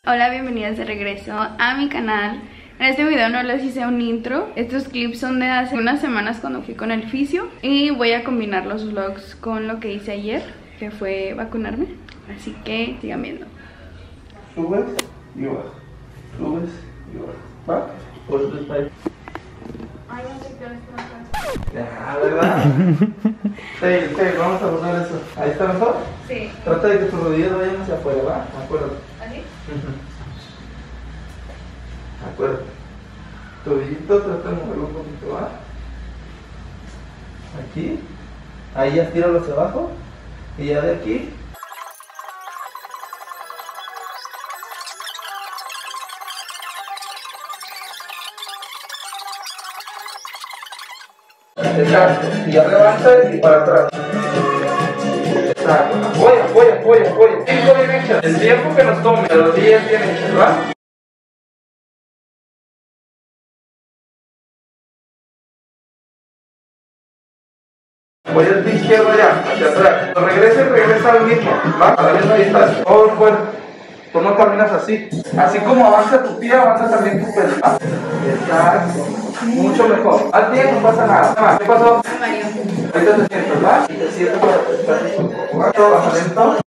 Hola, bienvenidas de regreso a mi canal. En este video no les hice un intro. Estos clips son de hace unas semanas cuando fui con el fisio. Y voy a combinar los vlogs con lo que hice ayer, que fue vacunarme. Así que sigan viendo. Subes y bajas. Subes y bajas. ¿Va? Por eso está ahí. Ay, no sé qué hora Ya, ¿verdad? Sí, vamos a borrar eso. ¿Ahí está mejor? Sí. Trata de que tus rodillas vayan hacia afuera, ¿va? Acuérdate. ¿Así? Acuérdate. Tobillito, trata de moverlo un poquito, ¿va? Aquí. Ahí ya tíralo hacia abajo. Y ya de aquí. Exacto. Y ya levanta y para atrás. Exacto. Apoya. 5 bien hechas. El tiempo que nos tome, los 10 bien hechas, ¿va? Voy al pie izquierdo ya, hacia atrás. Cuando regresa al mismo, ¿va? A la misma distancia. Todo el cuerpo. Tú no caminas así. Así como avanza tu pie, avanza también tu pelo. ¿Va? Exacto. Mucho mejor. Al pie no pasa nada. ¿Qué pasó? Mario. Ahorita te sientas, ¿va? Y te sientas para prestar un poco. ¿Va? Todo baja lento.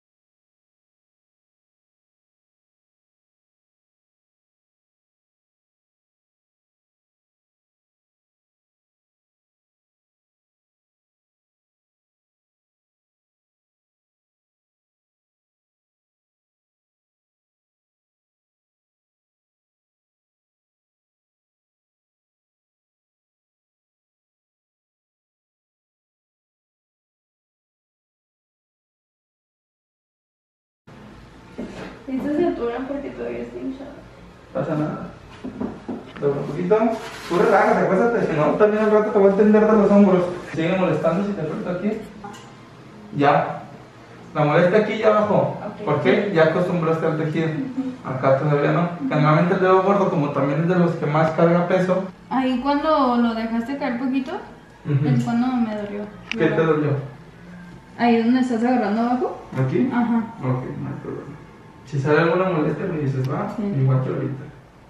Esto se aturan porque todavía está hinchado. Pasa nada. Dobla un poquito. Tú relájate, acuéstate. Si no, también al rato te voy a tender de los hombros. Sigue molestando si te aprieto aquí. Ya. La molestia aquí ya bajó. Okay. ¿Por qué? Ya acostumbraste al tejido. Acá todavía no. Generalmente el dedo gordo, como también es de los que más carga peso. Ahí cuando lo dejaste caer poquito, es cuando me dolió. ¿Qué te dolió? Ahí donde estás agarrando abajo. ¿Aquí? Ajá. Ok, no hay problema. Si sale alguna molestia me dices, va. Sí. Igual que ahorita.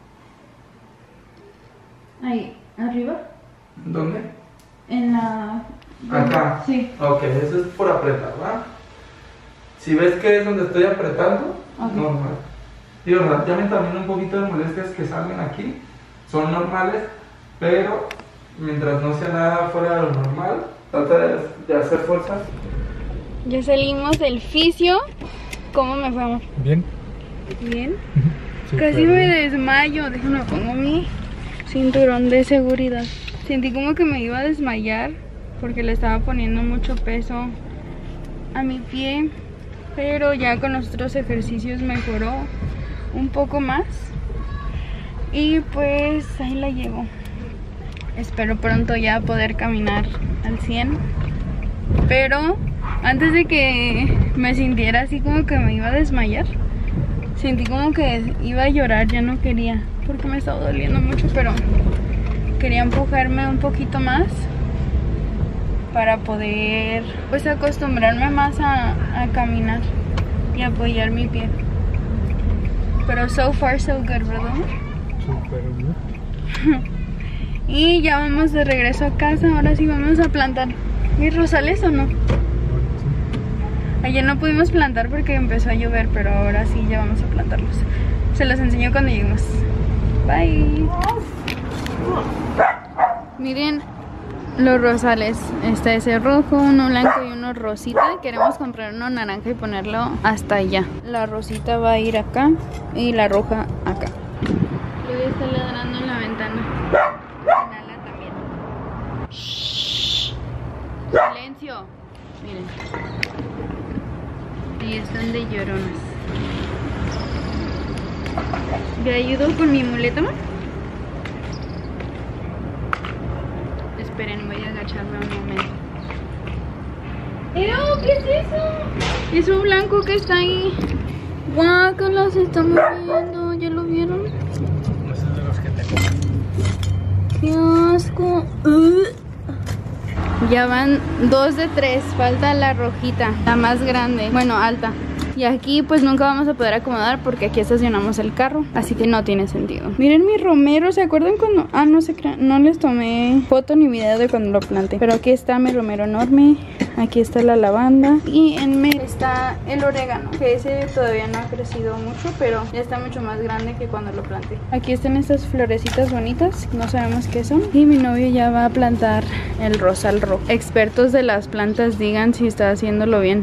Ahí, arriba. ¿Dónde? En la... Acá. Sí. Ok, eso es por apretar, ¿va? Si ves que es donde estoy apretando, Ok. normal. Digo, relativamente también un poquito de molestias que salen aquí son normales, pero mientras no sea nada fuera de lo normal, trata de hacer fuerza. Ya salimos del fisio. ¿Cómo me fue, amor? Bien. Bien. Súper Casi me bien. desmayo. Déjame pongo mi cinturón de seguridad. Sentí como que me iba a desmayar porque le estaba poniendo mucho peso a mi pie, pero ya con los otros ejercicios mejoró un poco más y pues ahí la llevo. Espero pronto ya poder caminar al 100, pero antes de que me sintiera así como que me iba a desmayar, sentí como que iba a llorar, ya no quería porque me estaba doliendo mucho, pero quería empujarme un poquito más para poder pues acostumbrarme más a caminar y apoyar mi pie. Pero so far so good, ¿verdad? Súper bien. Y ya vamos de regreso a casa. Ahora sí vamos a plantar mis rosales, ¿o no? Ayer no pudimos plantar porque empezó a llover, pero ahora sí ya vamos a plantarlos. Se los enseño cuando lleguemos. Bye. Miren los rosales. Este es el rojo, uno blanco y uno rosita. Queremos comprar uno naranja y ponerlo hasta allá. La rosita va a ir acá y la roja acá. Luis está ladrando en la ventana. Nala también. Shh. Silencio. Miren. Ahí están de lloronas. ¿Te ayudo con mi muleta, amor? Esperen, voy a agacharme un momento. ¿Qué es eso? Es un blanco que está ahí. Guácala, se está moviendo. ¿Ya lo vieron? Ese es de los que tengo. ¡Qué asco! Ya van 2 de 3. Falta la rojita, la más grande. Bueno, alta. Y aquí pues nunca vamos a poder acomodar porque aquí estacionamos el carro, así que no tiene sentido. Miren mi romero, ¿se acuerdan cuando? Ah, no se crean, no les tomé foto ni video de cuando lo planté. Pero aquí está mi romero enorme, aquí está la lavanda y en medio está el orégano, que ese todavía no ha crecido mucho, pero ya está mucho más grande que cuando lo planté. Aquí están estas florecitas bonitas, no sabemos qué son. Y mi novio ya va a plantar el rosal rojo. Expertos de las plantas digan si está haciéndolo bien.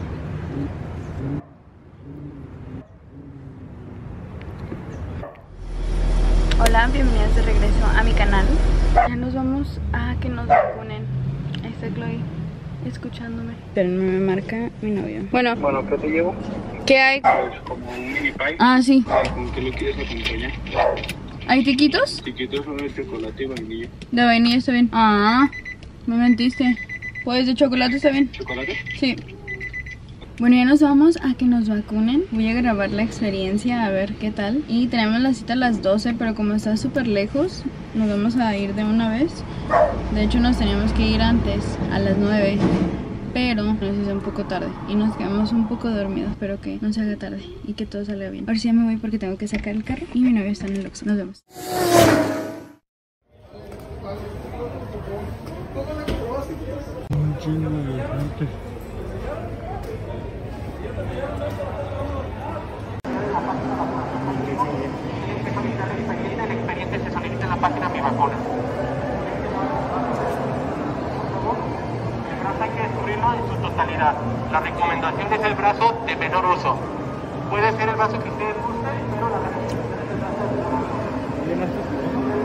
Hola, bienvenidos de regreso a mi canal. Ya nos vamos a que nos vacunen. Ahí está Chloe escuchándome. Pero me marca mi novio. Bueno, ¿qué te llevo? ¿qué hay? Pues como un mini pie. Ah, sí. ¿Con qué lo quieres acompañar? ¿Hay tiquitos? Chiquitos son de chocolate y vainilla. De vainilla está bien. Ah, me mentiste. Pues de chocolate está bien. ¿Chocolate? Sí. Bueno, ya nos vamos a que nos vacunen. Voy a grabar la experiencia a ver qué tal. Y tenemos la cita a las 12, pero como está súper lejos, nos vamos a ir de una vez. De hecho nos teníamos que ir antes, a las 9. Pero nos hizo un poco tarde y nos quedamos un poco dormidos. Espero que no se haga tarde y que todo salga bien. Ahora sí ya me voy porque tengo que sacar el carro y mi novio está en el Oxxo. Nos vemos. Un chingo de gente. El expediente se solicita en la página Mi Vacuna. El brazo hay que descubrirlo en su totalidad. La recomendación es el brazo de menor uso. Puede ser el brazo que ustedes gusten, pero la recomendación es el brazo de menor uso.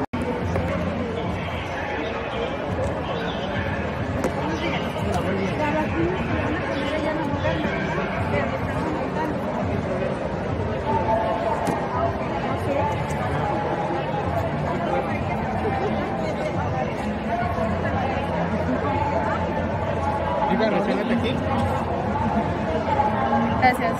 Gracias.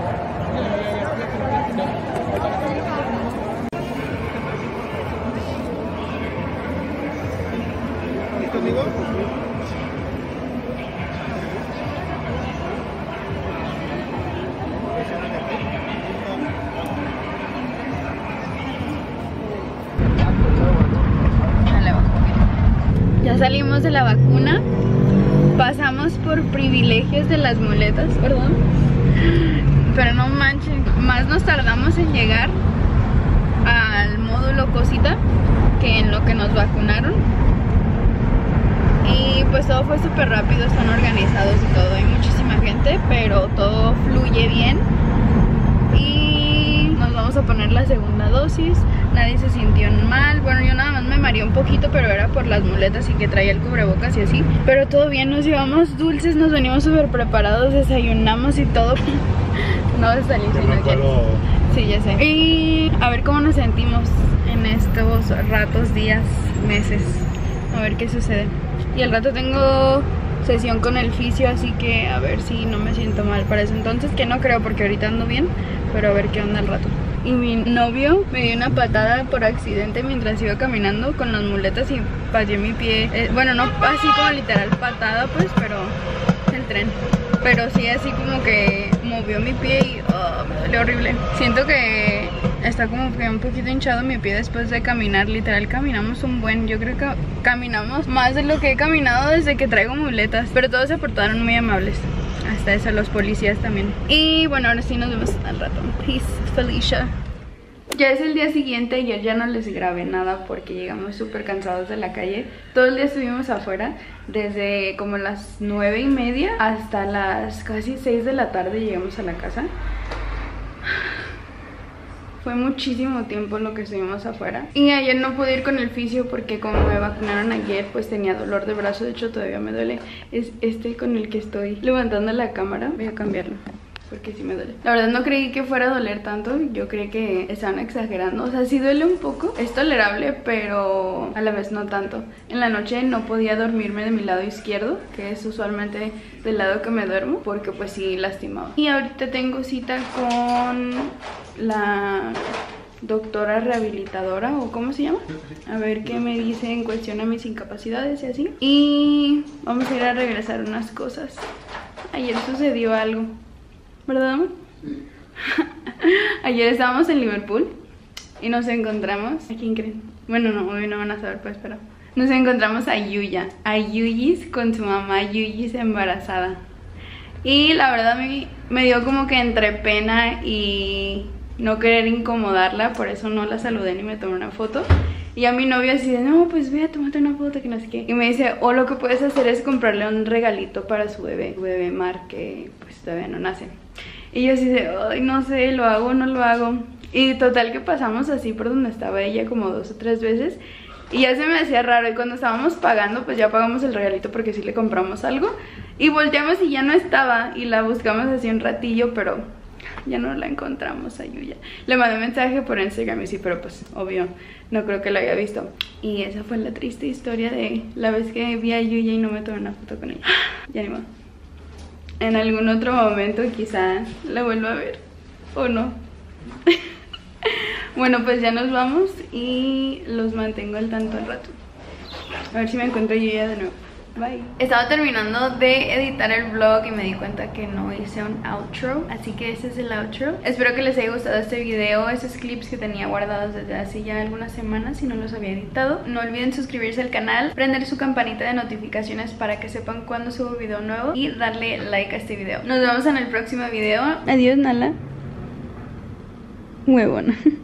Ya salimos de la vacuna. Pasamos por privilegios de las muletas, perdón. Pero no manchen, más nos tardamos en llegar al módulo cosita que en lo que nos vacunaron. Y pues todo fue súper rápido, están organizados y todo. Hay muchísima gente, pero todo fluye bien. Y nos vamos a poner la segunda dosis. Nadie se sintió mal. Bueno, yo nada más me mareé un poquito, pero era por las muletas y que traía el cubrebocas y así. Pero todo bien, nos llevamos dulces, nos venimos súper preparados, desayunamos y todo. No salí sino ya. Sí, ya sé. Y a ver cómo nos sentimos en estos ratos, días, meses. A ver qué sucede. Y al rato tengo sesión con el fisio, así que a ver si no me siento mal para eso entonces, que no creo porque ahorita ando bien, pero a ver qué onda al rato. Y mi novio me dio una patada por accidente mientras iba caminando con las muletas y pateé mi pie. Bueno, no así como literal patada pues, pero el tren. Pero sí así como que movió mi pie y me dolió horrible. Siento que está como que un poquito hinchado mi pie después de caminar. Literal caminamos un buen, yo creo que caminamos más de lo que he caminado desde que traigo muletas. Pero todos se portaron muy amables. Hasta eso, los policías también. Y bueno, ahora sí nos vemos al rato. Peace, Felicia. Ya es el día siguiente y ya no les grabé nada porque llegamos súper cansados de la calle. Todo el día estuvimos afuera, desde como las 9:30 hasta las casi 6 de la tarde llegamos a la casa. Fue muchísimo tiempo lo que estuvimos afuera. Y ayer no pude ir con el fisio porque como me vacunaron ayer, pues tenía dolor de brazo. De hecho todavía me duele. Es este con el que estoy levantando la cámara. Voy a cambiarlo porque sí me duele. La verdad no creí que fuera a doler tanto. Yo creí que estaban exagerando. O sea, sí duele un poco. Es tolerable, pero a la vez no tanto. En la noche no podía dormirme de mi lado izquierdo, que es usualmente del lado que me duermo, porque pues sí lastimaba. Y ahorita tengo cita con la doctora rehabilitadora, o ¿cómo se llama? A ver qué me dice en cuestión a mis incapacidades y así. Y vamos a ir a regresar unas cosas. Ayer sucedió algo. ¿verdad, amor? Sí. Ayer estábamos en Liverpool y nos encontramos. ¿A quién creen? Bueno, no, hoy no van a saber, pues, pero nos encontramos a Yuya, a Yuyis con su mamá, Yuyis embarazada. Y la verdad a mí me dio como que entre pena y no querer incomodarla, por eso no la saludé ni me tomé una foto. Y a mi novio así de, no, pues ve a tomarte una foto, que no sé qué. Y me dice, o lo que puedes hacer es comprarle un regalito para su bebé Mar, que pues todavía no nace. Y yo así de, ay, no sé, ¿lo hago o no lo hago? Y total que pasamos así por donde estaba ella como 2 o 3 veces. Y ya se me hacía raro, y cuando estábamos pagando, pues ya pagamos el regalito porque sí le compramos algo. Y volteamos y ya no estaba, y la buscamos así un ratillo, pero ya no la encontramos a Yuya. Le mandé un mensaje por Instagram y sí, pero pues obvio no creo que lo haya visto. Y esa fue la triste historia de la vez que vi a Yuya y no me tomé una foto con ella. Ya ni modo. En algún otro momento quizá la vuelva a ver, o no. Bueno, pues ya nos vamos y los mantengo al tanto al rato. A ver si me encuentro Yuya de nuevo. Bye. Estaba terminando de editar el vlog y me di cuenta que no hice un outro, así que ese es el outro. Espero que les haya gustado este video, esos clips que tenía guardados desde hace ya algunas semanas y no los había editado. No olviden suscribirse al canal, prender su campanita de notificaciones para que sepan cuando subo video nuevo y darle like a este video. Nos vemos en el próximo video. Adiós, Nala. Huevona.